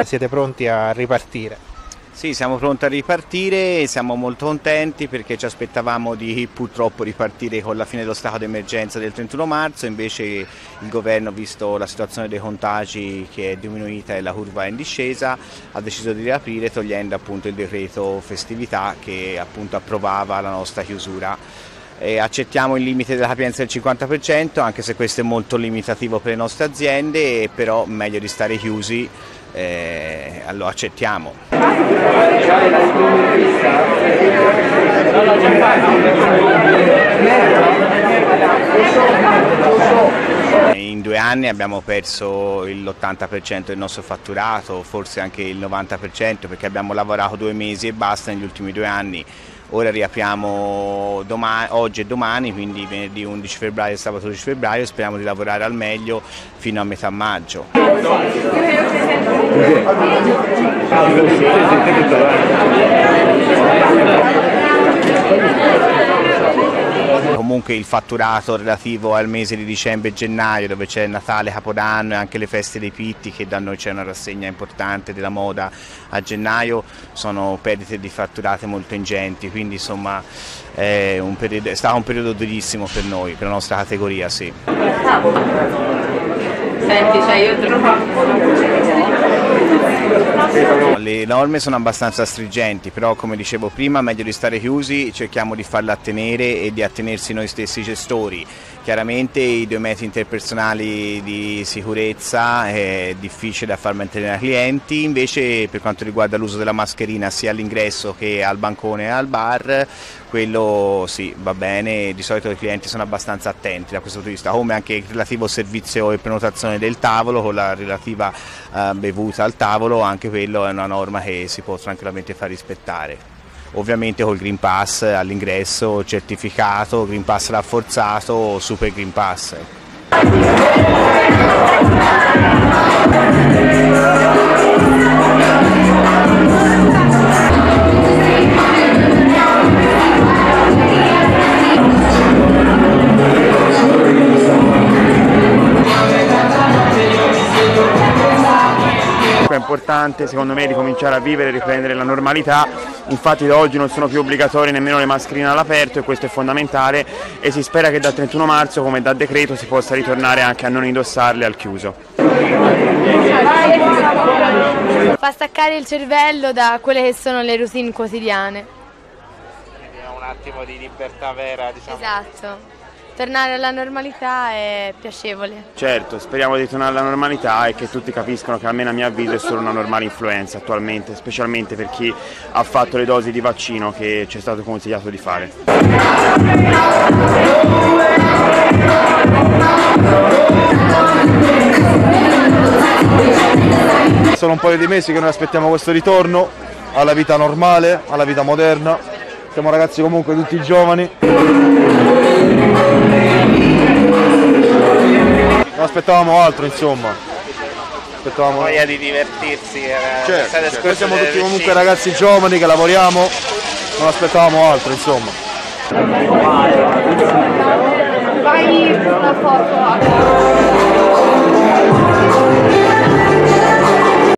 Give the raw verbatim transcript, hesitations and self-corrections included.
siete pronti a ripartire? Sì, siamo pronti a ripartire, siamo molto contenti perché ci aspettavamo di purtroppo ripartire con la fine dello stato d'emergenza del trentuno marzo, invece il governo, visto la situazione dei contagi che è diminuita e la curva è in discesa, ha deciso di riaprire togliendo appunto il decreto festività che appunto approvava la nostra chiusura. E accettiamo il limite della capienza del cinquanta per cento, anche se questo è molto limitativo per le nostre aziende, però meglio di stare chiusi, eh, lo accettiamo. In due anni abbiamo perso l'ottanta per cento del nostro fatturato, forse anche il novanta per cento, perché abbiamo lavorato due mesi e basta negli ultimi due anni. Ora riapriamo domani, oggi e domani, quindi venerdì undici febbraio e sabato dodici febbraio, speriamo di lavorare al meglio fino a metà maggio. Comunque il fatturato relativo al mese di dicembre e gennaio, dove c'è Natale, Capodanno e anche le feste dei pitti, che da noi c'è una rassegna importante della moda a gennaio, sono perdite di fatturate molto ingenti, quindi insomma è, un periodo, è stato un periodo durissimo per noi, per la nostra categoria, sì. Senti, cioè io Le norme sono abbastanza stringenti, però come dicevo prima, meglio di stare chiusi, cerchiamo di farle attenere e di attenersi noi stessi gestori. Chiaramente i due metri interpersonali di sicurezza è difficile da far mantenere ai clienti, invece per quanto riguarda l'uso della mascherina sia all'ingresso che al bancone e al bar, quello sì, va bene, di solito i clienti sono abbastanza attenti da questo punto di vista, come anche il relativo servizio e prenotazione del tavolo con la relativa eh, bevuta al tavolo, anche quello è una norma che si può tranquillamente far rispettare. Ovviamente col Green Pass all'ingresso, certificato, Green Pass rafforzato, Super Green Pass. È importante secondo me ricominciare a vivere e riprendere la normalità, infatti da oggi non sono più obbligatorie nemmeno le mascherine all'aperto e questo è fondamentale e si spera che dal trentuno marzo come da decreto si possa ritornare anche a non indossarle al chiuso. Fa staccare il cervello da quelle che sono le routine quotidiane. Quindi è un attimo di libertà vera, diciamo. Esatto. Tornare alla normalità è piacevole. Certo, speriamo di tornare alla normalità e che tutti capiscono che almeno a mio avviso è solo una normale influenza attualmente, specialmente per chi ha fatto le dosi di vaccino che ci è stato consigliato di fare. Sono un paio di mesi che noi aspettiamo questo ritorno alla vita normale, alla vita moderna. Siamo ragazzi comunque tutti giovani. Non aspettavamo altro, insomma. Aspettavamo Voglia di divertirsi. Era certo, certo. Noi siamo tutti comunque ragazzi giovani che lavoriamo, non aspettavamo altro, insomma. Vai una foto.